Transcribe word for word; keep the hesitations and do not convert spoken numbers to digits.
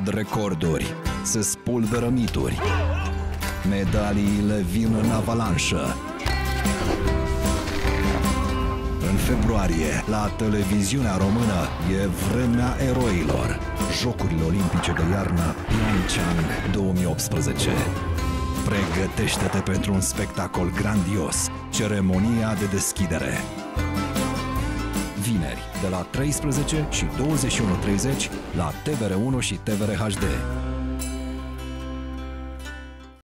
bad recorduri, se spulberă mituri. Medaliile vin în avalanșă. În februarie, la televiziunea română, e vremea eroilor. Jocurile Olimpice de iarnă Pyeongchang două mii optsprezece. Pregătește-te pentru un spectacol grandios. Ceremonia de deschidere. Vineri, de la treisprezece și douăzeci și unu și treizeci la T V R unu și T V R H D.